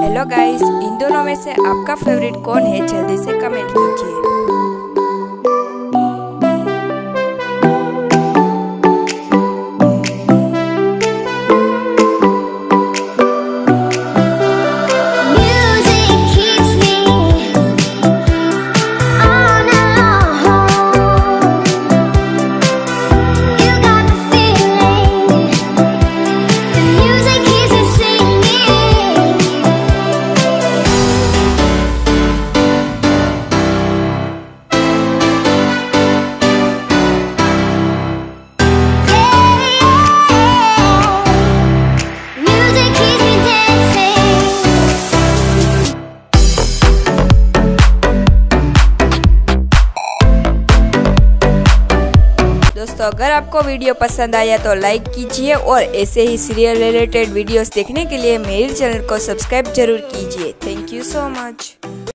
Hello guys, इन दोनों में से आपका फेवरेट कौन है? जल्दी से कमेंट कीजिए। दोस्तों, अगर आपको वीडियो पसंद आया तो लाइक कीजिए और ऐसे ही सीरियल रिलेटेड वीडियोस देखने के लिए मेरे चैनल को सब्सक्राइब जरूर कीजिए। Thank you so much.